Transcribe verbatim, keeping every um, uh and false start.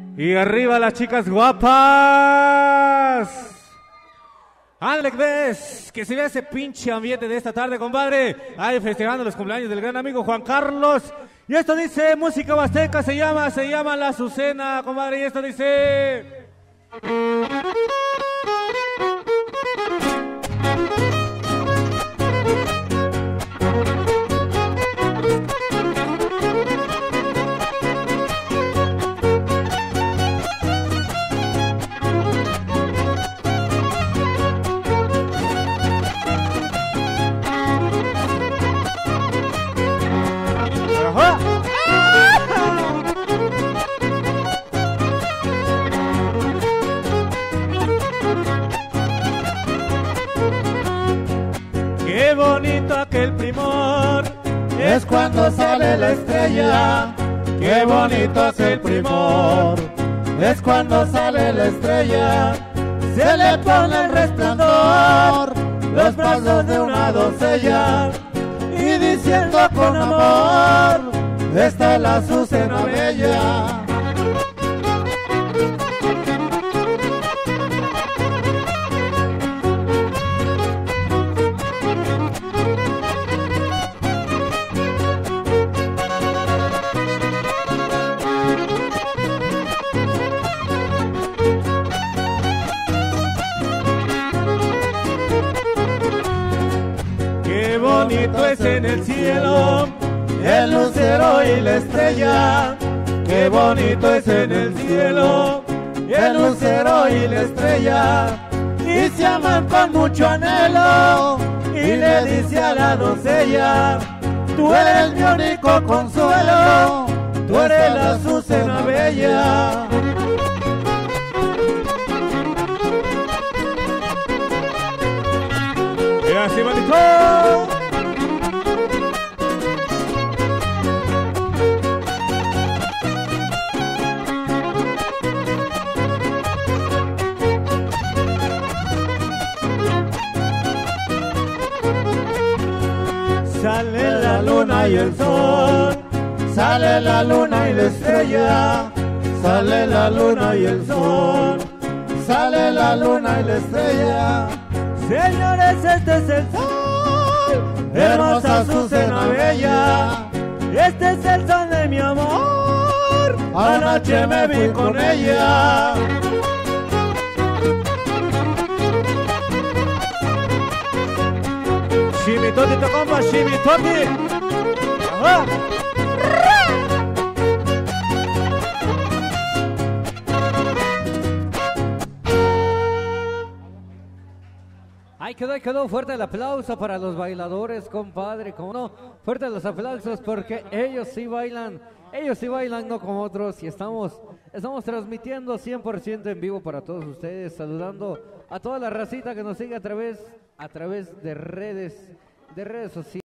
Y arriba las chicas guapas. Alex, ves que se ve ese pinche ambiente de esta tarde, compadre. Ahí festejando los cumpleaños del gran amigo Juan Carlos. Y esto dice música huasteca, se llama, se llama La Azucena, compadre. Y esto dice... Qué bonito aquel primor, es cuando sale la estrella. Qué bonito aquel primor, es cuando sale la estrella. Se le pone el resplandor, los brazos de una doncella, y diciendo con amor, esta es la Azucena bella. Qué bonito es en el cielo el lucero y la estrella. Qué bonito es en el cielo el lucero y la estrella. Y se aman con mucho anhelo y le dice a la doncella: tú eres mi único consuelo, tú eres la Azucena bella. Y así bonito. Sale la luna y el sol, sale la luna y la estrella, sale la luna y el sol, sale la luna y la estrella. Señores, este es el sol, hermosa Azucena bella, este es el sol de mi amor, anoche me vi con ella. Shimitoti to compa, shimitoti. Ajá. Ahí quedó, ahí quedó. Fuerte el aplauso para los bailadores, compadre. Como no, fuerte los aplausos porque ellos sí bailan. Ellos sí bailan, no como otros. Y estamos, estamos transmitiendo cien por ciento en vivo para todos ustedes. Saludando a toda la racita que nos sigue a través, a través de redes, de redes sociales.